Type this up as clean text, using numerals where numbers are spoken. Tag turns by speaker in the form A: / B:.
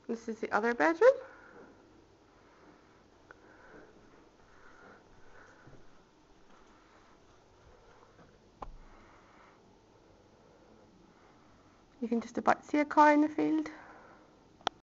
A: This is the other bedroom. You can just about see a cow in the field.